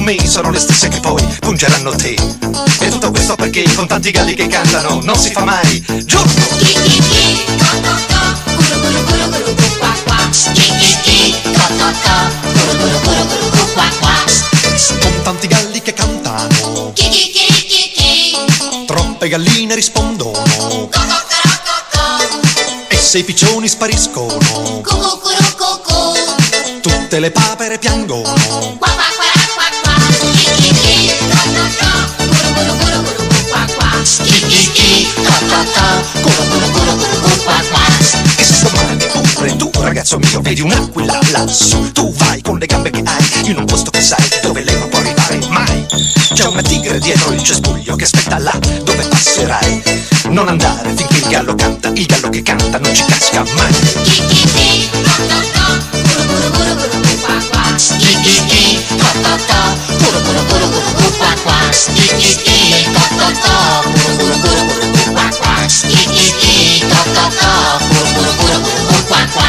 me sono le stesse che poi pungeranno te. E tutto questo perché con tanti galli che cantano non si fa mai giorno. Chi chi chi, co co co, curu curu curu curu cu qua qua. Chi chi chi, co co co, curu curu curu curu cu qua qua. Con tanti galli che cantano, Chi chi chi chi chi, troppe galline rispondono, co co co co, e se i piccioni spariscono, cu cu curu cu cu, tutte le papere piangono. qua qua qua qua. Chi chi chi, co co co, curu curu curu curu cu qua qua. Chi chi chi, co co co, curu curu curu curu cu qua qua. E se domani pure tu, ragazzo mio, vedi un'aquila lassù, tu vai con le gambe che hai in un posto che sai dove lei non può arrivare mai. C'è una tigre dietro il cespuglio che aspetta là dove passerai. Non andare finché il gallo canta, il gallo che canta non ci casca mai. Chi chi chi, co co co, curu curu curu curu cu qua qua. Chi chi chi, co co co, curu curu curu curu cu qua qua. Chi chi chi, co co co, curu curu curu curu cu qua qua. Chi chi chi, co co co, curu curu curu curu cu qua qua.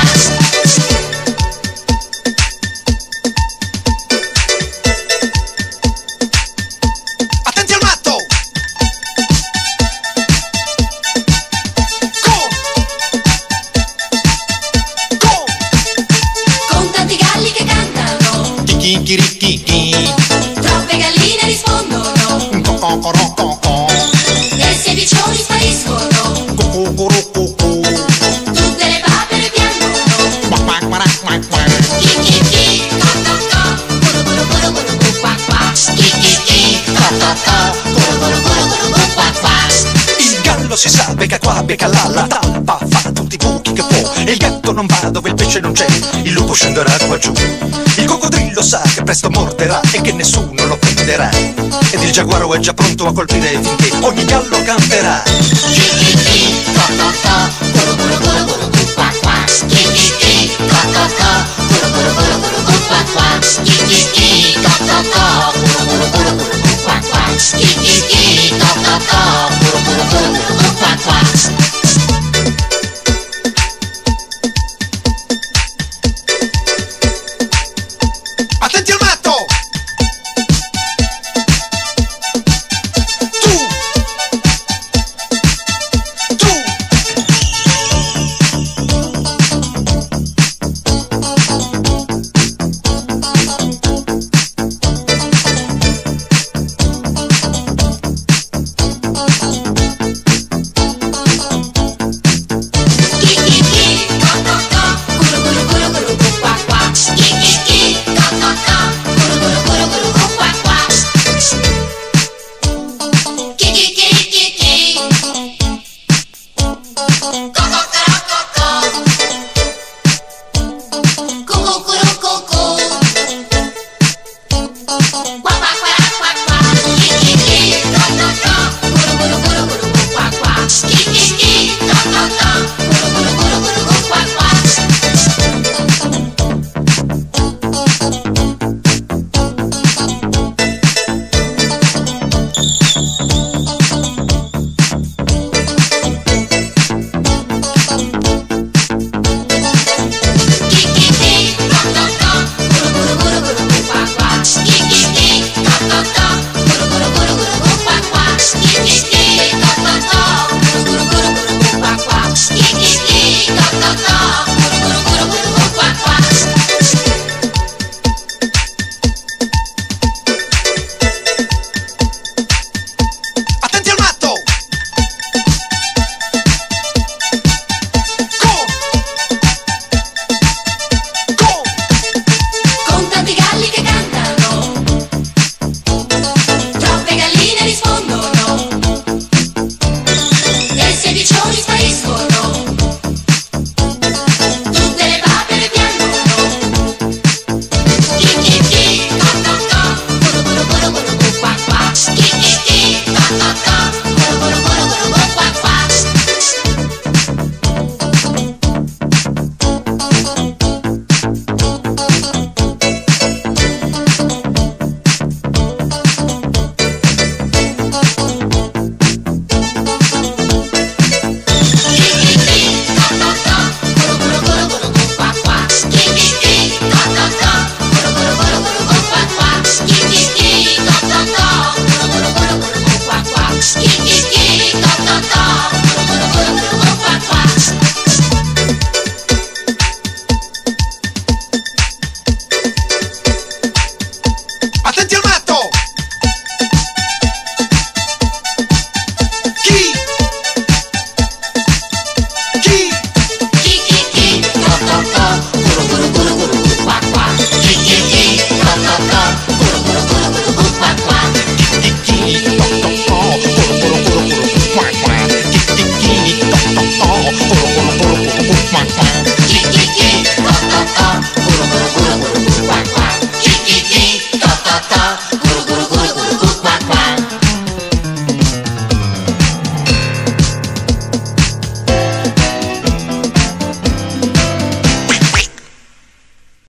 Attenti al matto! Con tanti galli che cantano, Chicchirichichi, troppe galline rispondono, cococorococò, e se i piccioni spariscono, cococorococò, tutte le papere piangono. Chi chi chi, co co co, curu curu curu curu cu qua qua. Chi chi chi, co co co, curu curu curu curu cu qua qua. il gallo si sa, becca qua, becca là, la talpa fa tutti i buchi che può, e il gatto non va dove il pesce non c'è, il lupo scenderà qua giù, il coccodrillo sa che presto morderà e che nessuno lo prenderà, ed il giaguaro è già pronto a colpire finché ogni gallo canterà. Chi chi chi, co co co, curu curu curu curu cu qua qua. Chi chi chi, co co co, curu curu curu curu cu qua qua. Chi chi chi, co co co, curu curu curu curu cu qua qua. Chi chi chi, co co